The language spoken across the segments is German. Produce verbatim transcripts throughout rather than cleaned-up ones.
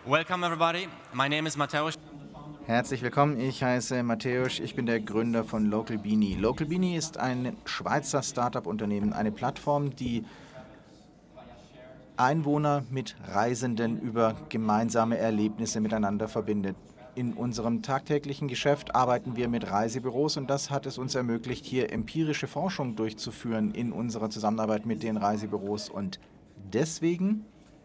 Welcome everybody. My name is Mateusz. Herzlich willkommen, ich heiße Mateusz, ich bin der Gründer von LocalBeanie. LocalBeanie ist ein Schweizer Startup-Unternehmen, eine Plattform, die Einwohner mit Reisenden über gemeinsame Erlebnisse miteinander verbindet. In unserem tagtäglichen Geschäft arbeiten wir mit Reisebüros und das hat es uns ermöglicht, hier empirische Forschung durchzuführen in unserer Zusammenarbeit mit den Reisebüros. Und deswegen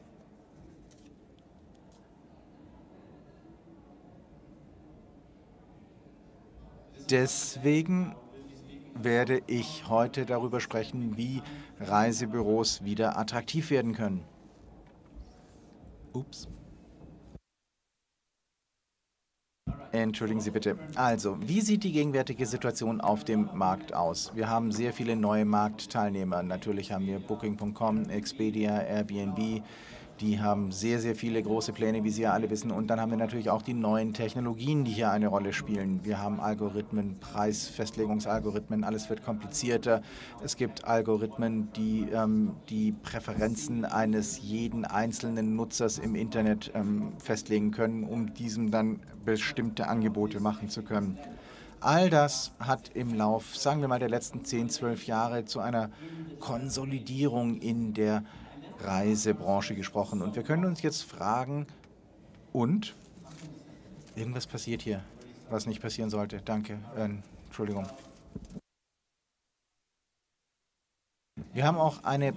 Deswegen werde ich heute darüber sprechen, wie Reisebüros wieder attraktiv werden können. Ups. Entschuldigen Sie bitte. Also, wie sieht die gegenwärtige Situation auf dem Markt aus? Wir haben sehr viele neue Marktteilnehmer. Natürlich haben wir Booking Punkt com, Expedia, Airbnb. Die haben sehr, sehr viele große Pläne, wie Sie ja alle wissen. Und dann haben wir natürlich auch die neuen Technologien, die hier eine Rolle spielen. Wir haben Algorithmen, Preisfestlegungsalgorithmen, alles wird komplizierter. Es gibt Algorithmen, die ähm, die Präferenzen eines jeden einzelnen Nutzers im Internet ähm, festlegen können, um diesem dann bestimmte Angebote machen zu können. All das hat im Lauf, sagen wir mal, der letzten zehn, zwölf Jahre zu einer Konsolidierung in der Reisebranche gesprochen. Und wir können uns jetzt fragen, und? Irgendwas passiert hier, was nicht passieren sollte. Danke. Äh, Entschuldigung. Wir haben auch eine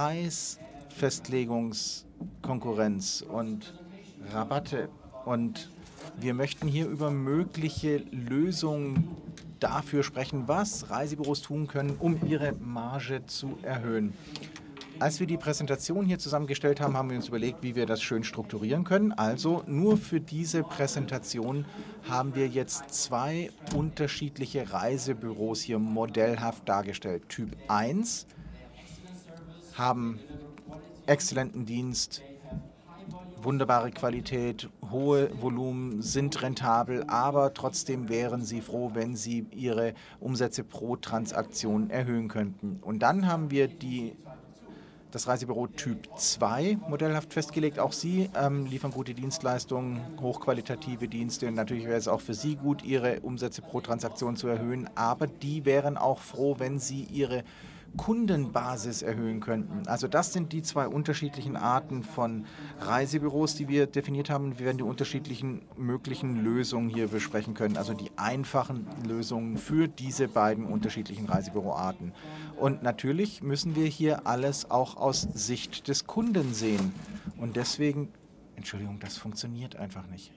Preisfestlegungskonkurrenz und Rabatte. Und wir möchten hier über mögliche Lösungen dafür sprechen, was Reisebüros tun können, um ihre Marge zu erhöhen. Als wir die Präsentation hier zusammengestellt haben, haben wir uns überlegt, wie wir das schön strukturieren können. Also nur für diese Präsentation haben wir jetzt zwei unterschiedliche Reisebüros hier modellhaft dargestellt. Typ eins haben exzellenten Dienst, wunderbare Qualität, hohe Volumen, sind rentabel, aber trotzdem wären sie froh, wenn sie ihre Umsätze pro Transaktion erhöhen könnten. Und dann haben wir die das Reisebüro Typ zwei modellhaft festgelegt. Auch Sie ähm, liefern gute Dienstleistungen, hochqualitative Dienste. Und natürlich wäre es auch für Sie gut, Ihre Umsätze pro Transaktion zu erhöhen. Aber die wären auch froh, wenn Sie Ihre Kundenbasis erhöhen könnten. Also das sind die zwei unterschiedlichen Arten von Reisebüros, die wir definiert haben. Wir werden die unterschiedlichen möglichen Lösungen hier besprechen können, also die einfachen Lösungen für diese beiden unterschiedlichen Reisebüroarten. Und natürlich müssen wir hier alles auch aus Sicht des Kunden sehen. Und deswegen, Entschuldigung, das funktioniert einfach nicht.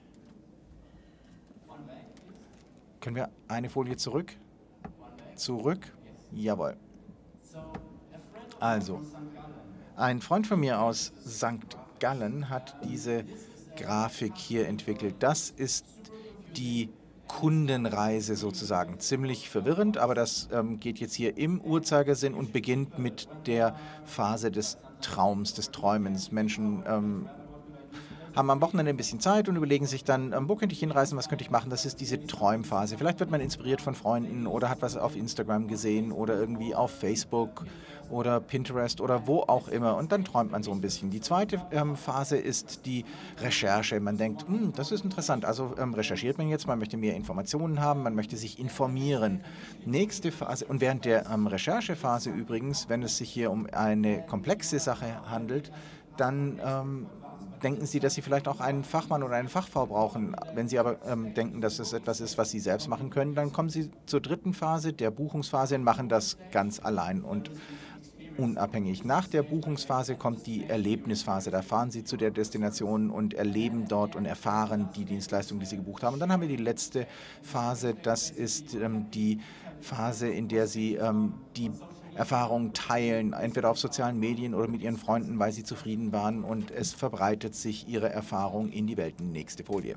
Können wir eine Folie zurück? Zurück? Jawohl. Also, ein Freund von mir aus Sankt Gallen hat diese Grafik hier entwickelt. Das ist die Kundenreise sozusagen. Ziemlich verwirrend, aber das ähm, geht jetzt hier im Uhrzeigersinn und beginnt mit der Phase des Traums, des Träumens. Menschen ähm, haben am Wochenende ein bisschen Zeit und überlegen sich dann, ähm, wo könnte ich hinreisen, was könnte ich machen. Das ist diese Träumphase. Vielleicht wird man inspiriert von Freunden oder hat was auf Instagram gesehen oder irgendwie auf Facebook oder Pinterest oder wo auch immer. Und dann träumt man so ein bisschen. Die zweite ähm, Phase ist die Recherche. Man denkt, hm, das ist interessant. Also ähm, recherchiert man jetzt, man möchte mehr Informationen haben, man möchte sich informieren. Nächste Phase, und während der ähm, Recherchephase übrigens, wenn es sich hier um eine komplexe Sache handelt, dann ähm, denken Sie, dass Sie vielleicht auch einen Fachmann oder eine Fachfrau brauchen. Wenn Sie aber ähm, denken, dass es etwas ist, was Sie selbst machen können, dann kommen Sie zur dritten Phase, der Buchungsphase, und machen das ganz allein und unabhängig. Nach der Buchungsphase kommt die Erlebnisphase. Da fahren Sie zu der Destination und erleben dort und erfahren die Dienstleistung, die Sie gebucht haben. Und dann haben wir die letzte Phase, das ist ähm, die Phase, in der Sie ähm, die Erfahrungen teilen, entweder auf sozialen Medien oder mit Ihren Freunden, weil Sie zufrieden waren und es verbreitet sich Ihre Erfahrung in die Welt. Nächste Folie.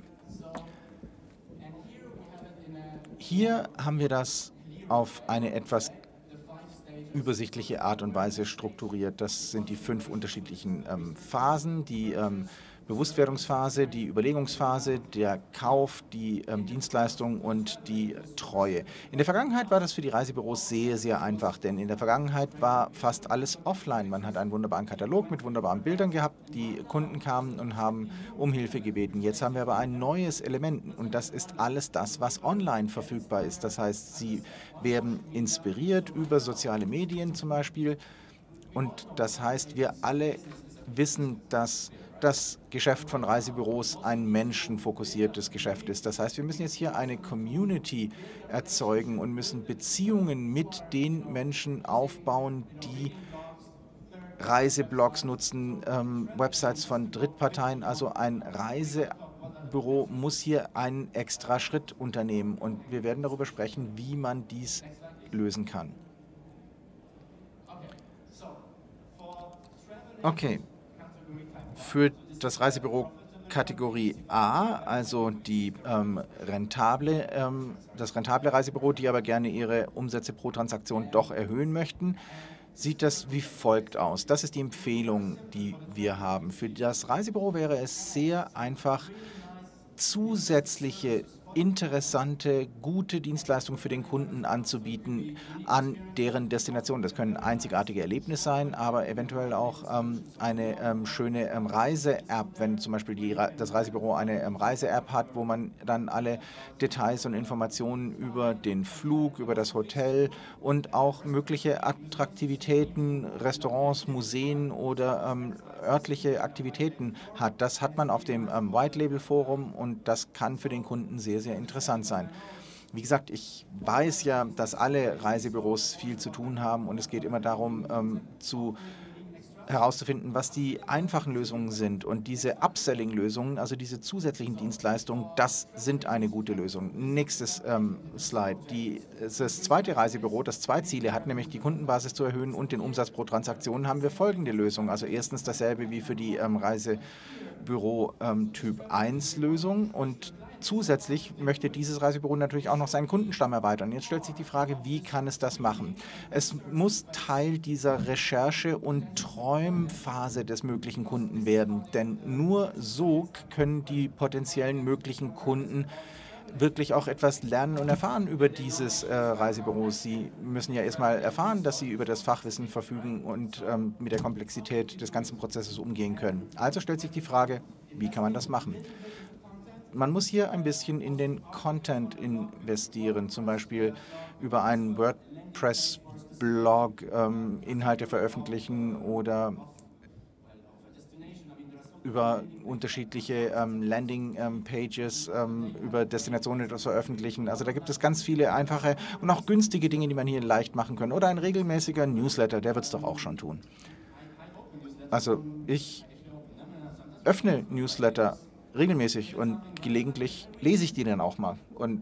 Hier haben wir das auf eine etwas übersichtliche Art und Weise strukturiert. Das sind die fünf unterschiedlichen ähm, Phasen. Die ähm, Bewusstwerdungsphase, die Überlegungsphase, der Kauf, die ähm, Dienstleistung und die Treue. In der Vergangenheit war das für die Reisebüros sehr, sehr einfach, denn in der Vergangenheit war fast alles offline. Man hat einen wunderbaren Katalog mit wunderbaren Bildern gehabt, die Kunden kamen und haben um Hilfe gebeten. Jetzt haben wir aber ein neues Element und das ist alles das, was online verfügbar ist. Das heißt, sie werden inspiriert über soziale Medien zum Beispiel und das heißt, wir alle wissen, dass das Geschäft von Reisebüros ein menschenfokussiertes Geschäft ist. Das heißt, wir müssen jetzt hier eine Community erzeugen und müssen Beziehungen mit den Menschen aufbauen, die Reiseblogs nutzen, ähm, Websites von Drittparteien. Also ein Reisebüro muss hier einen extra Schritt unternehmen und wir werden darüber sprechen, wie man dies lösen kann. Okay. Für das Reisebüro Kategorie A, also die ähm, rentable, ähm, das rentable Reisebüro, die aber gerne ihre Umsätze pro Transaktion doch erhöhen möchten, sieht das wie folgt aus. Das ist die Empfehlung, die wir haben. Für das Reisebüro wäre es sehr einfach, zusätzliche interessante, gute Dienstleistungen für den Kunden anzubieten an deren Destination. Das können einzigartige Erlebnisse sein, aber eventuell auch ähm, eine ähm, schöne ähm, Reise-App, wenn zum Beispiel die, das Reisebüro eine ähm, Reise-App hat, wo man dann alle Details und Informationen über den Flug, über das Hotel und auch mögliche Attraktivitäten, Restaurants, Museen oder ähm, örtliche Aktivitäten hat. Das hat man auf dem ähm, White Label Forum und das kann für den Kunden sehr, sehr interessant sein. Wie gesagt, ich weiß ja, dass alle Reisebüros viel zu tun haben und es geht immer darum, ähm, zu herauszufinden, was die einfachen Lösungen sind. Und diese Upselling-Lösungen, also diese zusätzlichen Dienstleistungen, das sind eine gute Lösung. Nächstes ähm, Slide. Die, das zweite Reisebüro, das zwei Ziele hat, nämlich die Kundenbasis zu erhöhen und den Umsatz pro Transaktion, haben wir folgende Lösung. Also erstens dasselbe wie für die ähm, Reisebüro ähm, Typ eins Lösung und zusätzlich möchte dieses Reisebüro natürlich auch noch seinen Kundenstamm erweitern. Jetzt stellt sich die Frage, wie kann es das machen? Es muss Teil dieser Recherche- und Träumphase des möglichen Kunden werden, denn nur so können die potenziellen möglichen Kunden wirklich auch etwas lernen und erfahren über dieses äh, Reisebüro. Sie müssen ja erstmal erfahren, dass sie über das Fachwissen verfügen und ähm, mit der Komplexität des ganzen Prozesses umgehen können. Also stellt sich die Frage, wie kann man das machen? Man muss hier ein bisschen in den Content investieren, zum Beispiel über einen WordPress-Blog ähm, Inhalte veröffentlichen oder über unterschiedliche ähm, Landing-Pages, ähm, über Destinationen etwas veröffentlichen. Also da gibt es ganz viele einfache und auch günstige Dinge, die man hier leicht machen kann. Oder ein regelmäßiger Newsletter, der wird es doch auch schon tun. Also ich öffne Newsletter regelmäßig und gelegentlich lese ich die dann auch mal. Und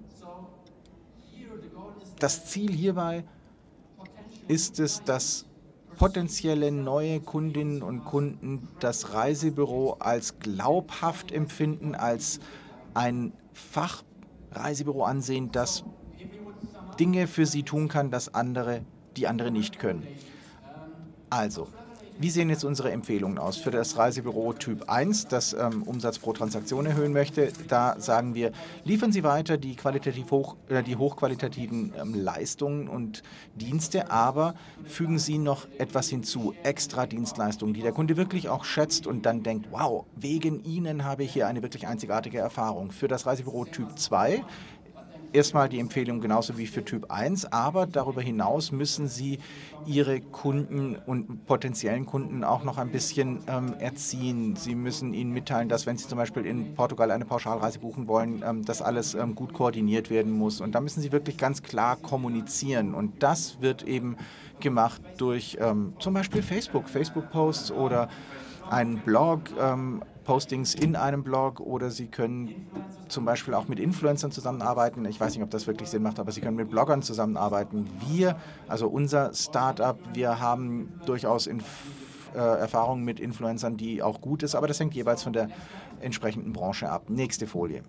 das Ziel hierbei ist es, dass potenzielle neue Kundinnen und Kunden das Reisebüro als glaubhaft empfinden, als ein Fachreisebüro ansehen, das Dinge für sie tun kann, das andere, die andere nicht können. Also, wie sehen jetzt unsere Empfehlungen aus? Für das Reisebüro Typ eins, das ähm, Umsatz pro Transaktion erhöhen möchte, da sagen wir, liefern Sie weiter die, qualitativ hoch, äh, die hochqualitativen ähm, Leistungen und Dienste, aber fügen Sie noch etwas hinzu, extra Dienstleistungen, die der Kunde wirklich auch schätzt und dann denkt, wow, wegen Ihnen habe ich hier eine wirklich einzigartige Erfahrung. Für das Reisebüro Typ zwei erstmal die Empfehlung genauso wie für Typ eins, aber darüber hinaus müssen Sie Ihre Kunden und potenziellen Kunden auch noch ein bisschen ähm, erziehen. Sie müssen ihnen mitteilen, dass wenn Sie zum Beispiel in Portugal eine Pauschalreise buchen wollen, ähm, dass alles ähm, gut koordiniert werden muss. Und da müssen Sie wirklich ganz klar kommunizieren. Und das wird eben gemacht durch ähm, zum Beispiel Facebook, Facebook-Posts oder einen Blog, ähm, Postings in einem Blog oder Sie können zum Beispiel auch mit Influencern zusammenarbeiten. Ich weiß nicht, ob das wirklich Sinn macht, aber Sie können mit Bloggern zusammenarbeiten. Wir, also unser Startup, wir haben durchaus Inf äh, Erfahrungen mit Influencern, die auch gut ist, aber das hängt jeweils von der entsprechenden Branche ab. Nächste Folie.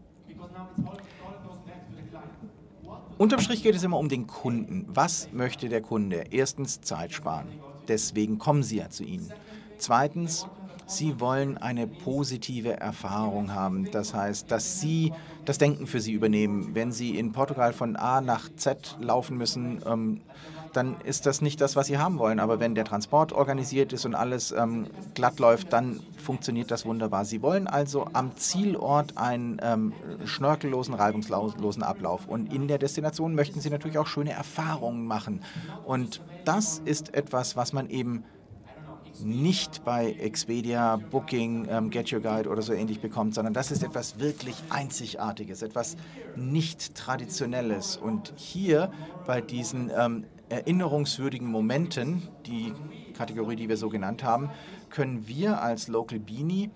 Unterm Strich geht es immer um den Kunden. Was möchte der Kunde? Erstens Zeit sparen. Deswegen kommen Sie ja zu Ihnen. Zweitens Sie wollen eine positive Erfahrung haben. Das heißt, dass Sie das Denken für Sie übernehmen. Wenn Sie in Portugal von A nach Z laufen müssen, ähm, dann ist das nicht das, was Sie haben wollen. Aber wenn der Transport organisiert ist und alles ähm, glatt läuft, dann funktioniert das wunderbar. Sie wollen also am Zielort einen ähm, schnörkellosen, reibungslosen Ablauf. Und in der Destination möchten Sie natürlich auch schöne Erfahrungen machen. Und das ist etwas, was man eben nicht bei Expedia, Booking, ähm, Get Your Guide oder so ähnlich bekommt, sondern das ist etwas wirklich Einzigartiges, etwas nicht Traditionelles. Und hier bei diesen ähm, erinnerungswürdigen Momenten, die Kategorie, die wir so genannt haben, können wir als Local Beanie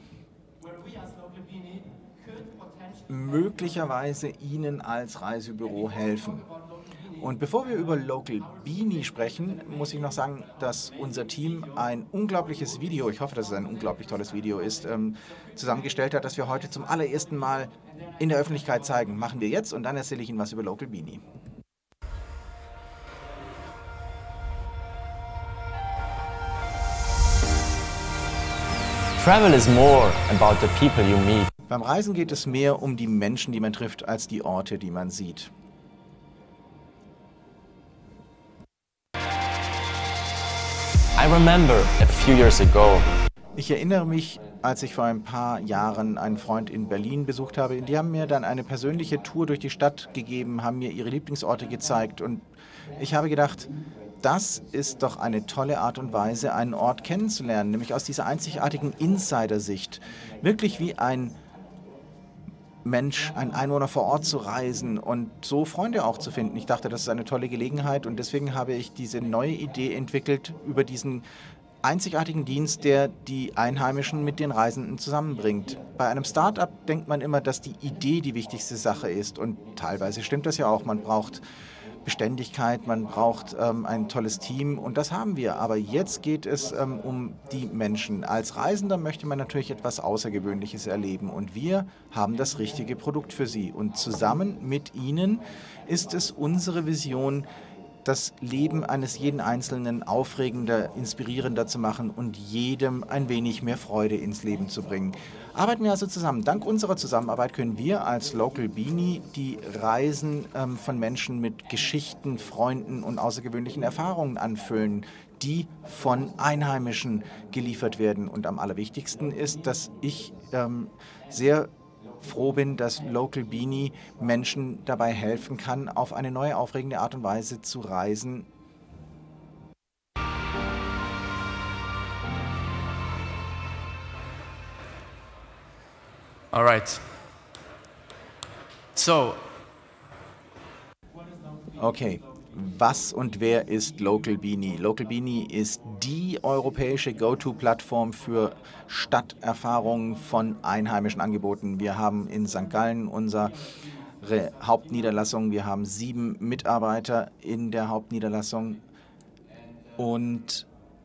möglicherweise Ihnen als Reisebüro helfen. Und bevor wir über Local Beanie sprechen, muss ich noch sagen, dass unser Team ein unglaubliches Video, ich hoffe, dass es ein unglaublich tolles Video ist, ähm, zusammengestellt hat, das wir heute zum allerersten Mal in der Öffentlichkeit zeigen. Machen wir jetzt und dann erzähle ich Ihnen was über Local Beanie. Travel is more about the people you meet. Beim Reisen geht es mehr um die Menschen, die man trifft, als die Orte, die man sieht. I remember a few years ago. Ich erinnere mich, als ich vor ein paar Jahren einen Freund in Berlin besucht habe. Die haben mir dann eine persönliche Tour durch die Stadt gegeben, haben mir ihre Lieblingsorte gezeigt. Und ich habe gedacht, das ist doch eine tolle Art und Weise, einen Ort kennenzulernen, nämlich aus dieser einzigartigen Insider-Sicht. Wirklich wie ein Mensch, ein Einwohner vor Ort zu reisen und so Freunde auch zu finden. Ich dachte, das ist eine tolle Gelegenheit und deswegen habe ich diese neue Idee entwickelt über diesen einzigartigen Dienst, der die Einheimischen mit den Reisenden zusammenbringt. Bei einem Start-up denkt man immer, dass die Idee die wichtigste Sache ist und teilweise stimmt das ja auch. Man braucht Beständigkeit, man braucht ähm, ein tolles Team und das haben wir. Aber jetzt geht es ähm, um die Menschen. Als Reisender möchte man natürlich etwas Außergewöhnliches erleben und wir haben das richtige Produkt für Sie. Und zusammen mit Ihnen ist es unsere Vision, das Leben eines jeden Einzelnen aufregender, inspirierender zu machen und jedem ein wenig mehr Freude ins Leben zu bringen. Arbeiten wir also zusammen. Dank unserer Zusammenarbeit können wir als Local Beanie die Reisen ähm, von Menschen mit Geschichten, Freunden und außergewöhnlichen Erfahrungen anfüllen, die von Einheimischen geliefert werden. Und am allerwichtigsten ist, dass ich ähm, sehr froh bin, dass Local Beanie Menschen dabei helfen kann, auf eine neue, aufregende Art und Weise zu reisen. All right. So. Okay. Was und wer ist Local Beanie? Local Beanie ist die europäische Go-To-Plattform für Stadterfahrungen von einheimischen Angeboten. Wir haben in Sankt Gallen unsere Hauptniederlassung. Wir haben sieben Mitarbeiter in der Hauptniederlassung. Und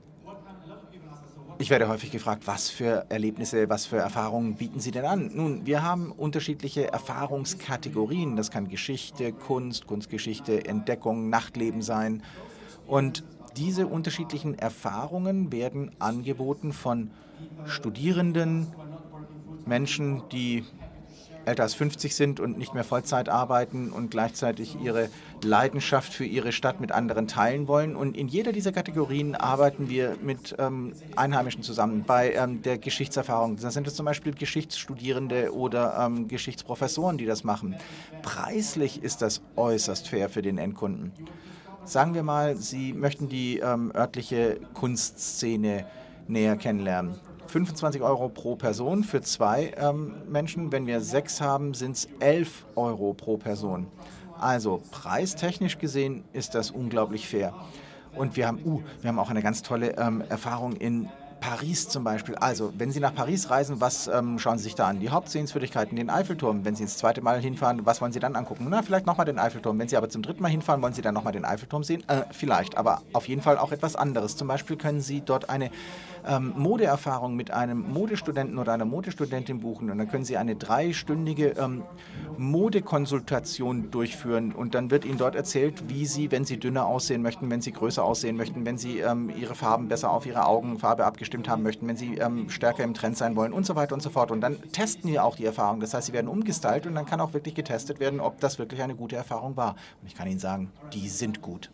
ich werde häufig gefragt, was für Erlebnisse, was für Erfahrungen bieten Sie denn an? Nun, wir haben unterschiedliche Erfahrungskategorien. Das kann Geschichte, Kunst, Kunstgeschichte, Entdeckung, Nachtleben sein. Und diese unterschiedlichen Erfahrungen werden angeboten von Studierenden, Menschen, die älter als fünfzig sind und nicht mehr Vollzeit arbeiten und gleichzeitig ihre Leidenschaft für ihre Stadt mit anderen teilen wollen. Und in jeder dieser Kategorien arbeiten wir mit ähm, Einheimischen zusammen. Bei ähm, der Geschichtserfahrung, da sind es zum Beispiel Geschichtsstudierende oder ähm, Geschichtsprofessoren, die das machen. Preislich ist das äußerst fair für den Endkunden. Sagen wir mal, Sie möchten die ähm, örtliche Kunstszene näher kennenlernen. fünfundzwanzig Euro pro Person für zwei ähm, Menschen. Wenn wir sechs haben, sind es elf Euro pro Person. Also preistechnisch gesehen ist das unglaublich fair. Und wir haben, uh, wir haben auch eine ganz tolle ähm, Erfahrung in Paris zum Beispiel. Also, wenn Sie nach Paris reisen, was ähm, schauen Sie sich da an? Die Hauptsehenswürdigkeiten, den Eiffelturm. Wenn Sie das zweite Mal hinfahren, was wollen Sie dann angucken? Na, vielleicht nochmal den Eiffelturm. Wenn Sie aber zum dritten Mal hinfahren, wollen Sie dann nochmal den Eiffelturm sehen? Äh, vielleicht, aber auf jeden Fall auch etwas anderes. Zum Beispiel können Sie dort eine ähm, Modeerfahrung mit einem Modestudenten oder einer Modestudentin buchen und dann können Sie eine dreistündige ähm, Modekonsultation durchführen und dann wird Ihnen dort erzählt, wie Sie, wenn Sie dünner aussehen möchten, wenn Sie größer aussehen möchten, wenn Sie ähm, Ihre Farben besser auf Ihre Augenfarbe abgestimmt haben möchten, wenn Sie ähm, stärker im Trend sein wollen und so weiter und so fort. Und dann testen wir auch die Erfahrung. Das heißt, sie werden umgestylt und dann kann auch wirklich getestet werden, ob das wirklich eine gute Erfahrung war. Und ich kann Ihnen sagen, die sind gut.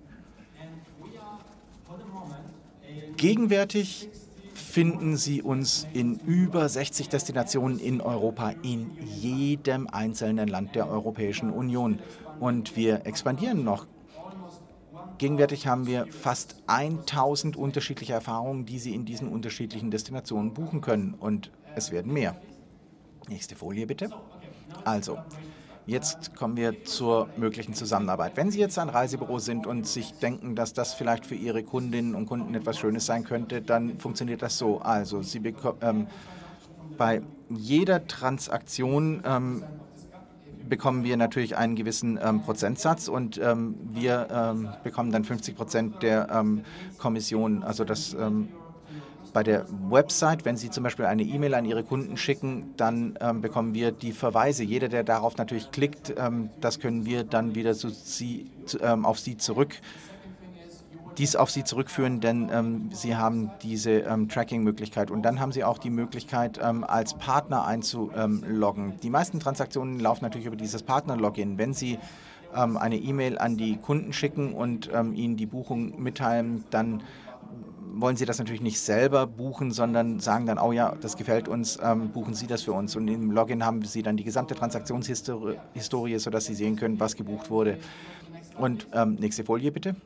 Gegenwärtig finden Sie uns in über sechzig Destinationen in Europa, in jedem einzelnen Land der Europäischen Union. Und wir expandieren noch. Gegenwärtig haben wir fast tausend unterschiedliche Erfahrungen, die Sie in diesen unterschiedlichen Destinationen buchen können. Und es werden mehr. Nächste Folie bitte. Also, jetzt kommen wir zur möglichen Zusammenarbeit. Wenn Sie jetzt ein Reisebüro sind und sich denken, dass das vielleicht für Ihre Kundinnen und Kunden etwas Schönes sein könnte, dann funktioniert das so. Also, Sie bekommen ähm, bei jeder Transaktion ähm, bekommen wir natürlich einen gewissen ähm, Prozentsatz und ähm, wir ähm, bekommen dann fünfzig Prozent der ähm, Kommission. Also das ähm, bei der Website, wenn Sie zum Beispiel eine E-Mail an Ihre Kunden schicken, dann ähm, bekommen wir die Verweise. Jeder, der darauf natürlich klickt, ähm, das können wir dann wieder zu Sie, zu, ähm, auf Sie zurück, dies auf Sie zurückführen, denn ähm, Sie haben diese ähm, Tracking-Möglichkeit. Und dann haben Sie auch die Möglichkeit, ähm, als Partner einzuloggen. Die meisten Transaktionen laufen natürlich über dieses Partner-Login. Wenn Sie ähm, eine E-Mail an die Kunden schicken und ähm, ihnen die Buchung mitteilen, dann wollen Sie das natürlich nicht selber buchen, sondern sagen dann, oh ja, das gefällt uns, ähm, buchen Sie das für uns. Und im Login haben Sie dann die gesamte Transaktionshistorie, Historie, sodass Sie sehen können, was gebucht wurde. Und ähm, nächste Folie bitte.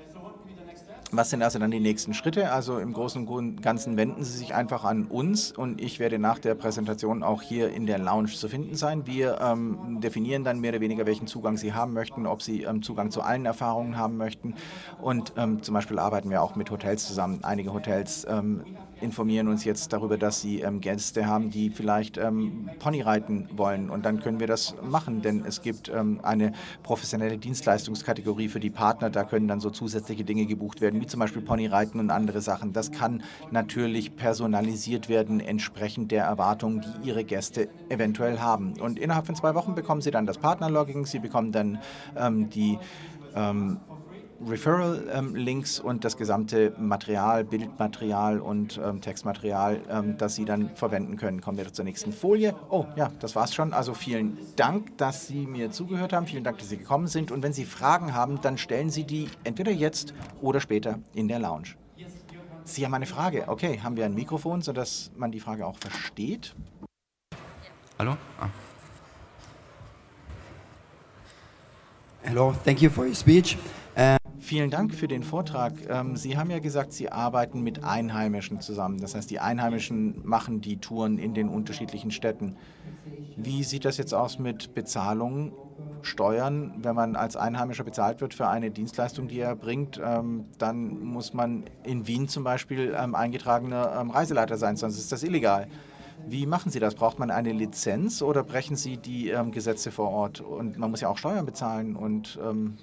Was sind also dann die nächsten Schritte? Also im Großen und Ganzen wenden Sie sich einfach an uns und ich werde nach der Präsentation auch hier in der Lounge zu finden sein. Wir ähm, definieren dann mehr oder weniger, welchen Zugang Sie haben möchten, ob Sie ähm, Zugang zu allen Erfahrungen haben möchten. Und ähm, zum Beispiel arbeiten wir auch mit Hotels zusammen. Einige Hotels ähm, informieren uns jetzt darüber, dass sie ähm, Gäste haben, die vielleicht ähm, Pony reiten wollen. Und dann können wir das machen, denn es gibt ähm, eine professionelle Dienstleistungskategorie für die Partner. Da können dann so zusätzliche Dinge gebucht werden, wie zum Beispiel Ponyreiten und andere Sachen. Das kann natürlich personalisiert werden, entsprechend der Erwartungen, die Ihre Gäste eventuell haben. Und innerhalb von zwei Wochen bekommen Sie dann das Partnerlogging, Sie bekommen dann ähm, die ähm, Referral-Links ähm, und das gesamte Material, Bildmaterial und ähm, Textmaterial, ähm, das Sie dann verwenden können. Kommen wir zur nächsten Folie. Oh ja, das war's schon. Also vielen Dank, dass Sie mir zugehört haben. Vielen Dank, dass Sie gekommen sind. Und wenn Sie Fragen haben, dann stellen Sie die entweder jetzt oder später in der Lounge. Sie haben eine Frage. Okay, haben wir ein Mikrofon, sodass man die Frage auch versteht? Hallo? Ah. Hello, thank you for your speech. Uh Vielen Dank für den Vortrag. Ähm, Sie haben ja gesagt, Sie arbeiten mit Einheimischen zusammen. Das heißt, die Einheimischen machen die Touren in den unterschiedlichen Städten. Wie sieht das jetzt aus mit Bezahlung, Steuern? Wenn man als Einheimischer bezahlt wird für eine Dienstleistung, die er bringt, ähm, dann muss man in Wien zum Beispiel ähm, eingetragener ähm, Reiseleiter sein, sonst ist das illegal. Wie machen Sie das? Braucht man eine Lizenz oder brechen Sie die ähm, Gesetze vor Ort? Und man muss ja auch Steuern bezahlen und ähm,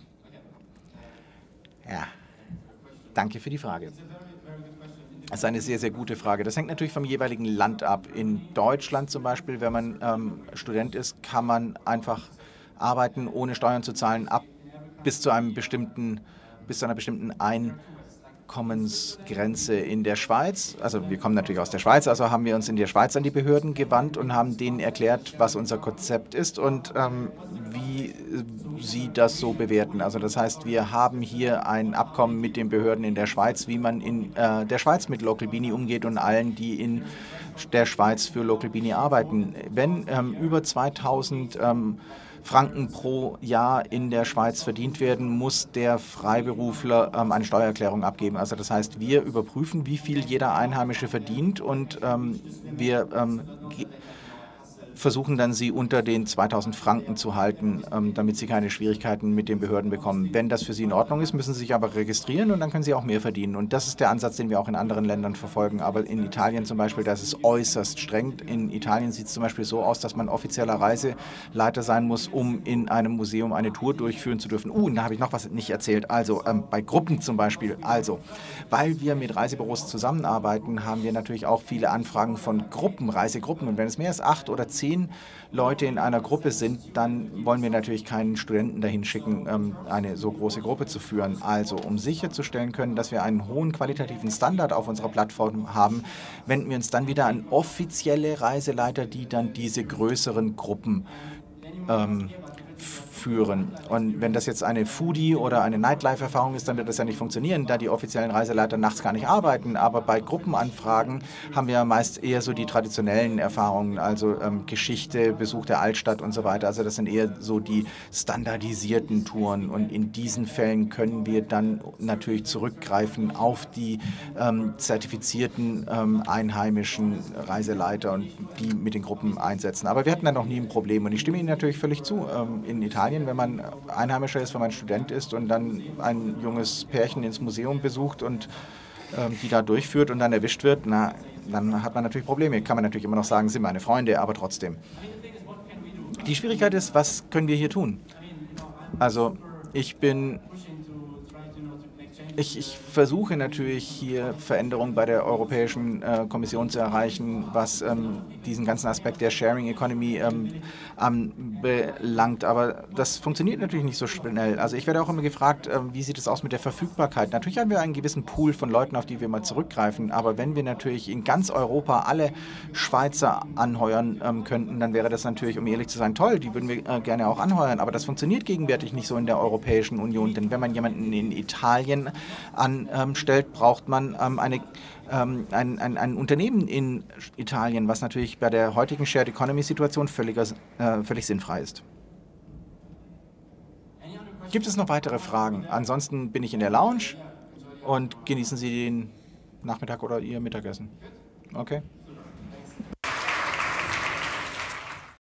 ja, danke für die Frage. Das ist eine sehr, sehr gute Frage. Das hängt natürlich vom jeweiligen Land ab. In Deutschland zum Beispiel, wenn man ähm, Student ist, kann man einfach arbeiten, ohne Steuern zu zahlen, ab bis zu einem bestimmten, bis zu einer bestimmten Einkommensgrenze. In der Schweiz, also wir kommen natürlich aus der Schweiz, also haben wir uns in der Schweiz an die Behörden gewandt und haben denen erklärt, was unser Konzept ist und ähm, wie sie das so bewerten. Also das heißt, wir haben hier ein Abkommen mit den Behörden in der Schweiz, wie man in äh, der Schweiz mit Local Beanie umgeht und allen, die in der Schweiz für Local Beanie arbeiten. Wenn ähm, über zweitausend ähm, Franken pro Jahr in der Schweiz verdient werden, muss der Freiberufler ähm, eine Steuererklärung abgeben. Also das heißt, wir überprüfen, wie viel jeder Einheimische verdient und ähm, wir ähm, versuchen dann, sie unter den zweitausend Franken zu halten, ähm, damit sie keine Schwierigkeiten mit den Behörden bekommen. Wenn das für sie in Ordnung ist, müssen sie sich aber registrieren und dann können sie auch mehr verdienen. Und das ist der Ansatz, den wir auch in anderen Ländern verfolgen. Aber in Italien zum Beispiel, das ist äußerst streng. In Italien sieht es zum Beispiel so aus, dass man offizieller Reiseleiter sein muss, um in einem Museum eine Tour durchführen zu dürfen. Uh, und da habe ich noch was nicht erzählt. Also ähm, bei Gruppen zum Beispiel. Also, weil wir mit Reisebüros zusammenarbeiten, haben wir natürlich auch viele Anfragen von Gruppen, Reisegruppen. Und wenn es mehr als acht oder zehn Leute in einer Gruppe sind, dann wollen wir natürlich keinen Studenten dahin schicken, ähm, eine so große Gruppe zu führen. Also, um sicherzustellen können, dass wir einen hohen qualitativen Standard auf unserer Plattform haben, wenden wir uns dann wieder an offizielle Reiseleiter, die dann diese größeren Gruppen ähm, führen. Und wenn das jetzt eine Foodie- oder eine Nightlife-Erfahrung ist, dann wird das ja nicht funktionieren, da die offiziellen Reiseleiter nachts gar nicht arbeiten. Aber bei Gruppenanfragen haben wir meist eher so die traditionellen Erfahrungen, also ähm, Geschichte, Besuch der Altstadt und so weiter. Also das sind eher so die standardisierten Touren. Und in diesen Fällen können wir dann natürlich zurückgreifen auf die ähm, zertifizierten ähm, einheimischen Reiseleiter und die mit den Gruppen einsetzen. Aber wir hatten da noch nie ein Problem. Und ich stimme Ihnen natürlich völlig zu. Ähm, in Italien, wenn man Einheimischer ist, wenn man Student ist und dann ein junges Pärchen ins Museum besucht und ähm, die da durchführt und dann erwischt wird, na, dann hat man natürlich Probleme. Kann man natürlich immer noch sagen, sind meine Freunde, aber trotzdem. Die Schwierigkeit ist, was können wir hier tun? Also ich bin... Ich, ich versuche natürlich hier Veränderungen bei der Europäischen äh, Kommission zu erreichen, was ähm, diesen ganzen Aspekt der Sharing Economy ähm, anbelangt. Aber das funktioniert natürlich nicht so schnell. Also ich werde auch immer gefragt, äh, wie sieht es aus mit der Verfügbarkeit? Natürlich haben wir einen gewissen Pool von Leuten, auf die wir mal zurückgreifen. Aber wenn wir natürlich in ganz Europa alle Schweizer anheuern ähm, könnten, dann wäre das natürlich, um ehrlich zu sein, toll. Die würden wir äh, gerne auch anheuern. Aber das funktioniert gegenwärtig nicht so in der Europäischen Union. Denn wenn man jemanden in Italien anstellt, braucht man ähm, eine, ähm, ein, ein, ein Unternehmen in Italien, was natürlich bei der heutigen Shared Economy Situation völliger, äh, völlig sinnfrei ist. Gibt es noch weitere Fragen? Ansonsten bin ich in der Lounge und genießen Sie den Nachmittag oder Ihr Mittagessen. Okay.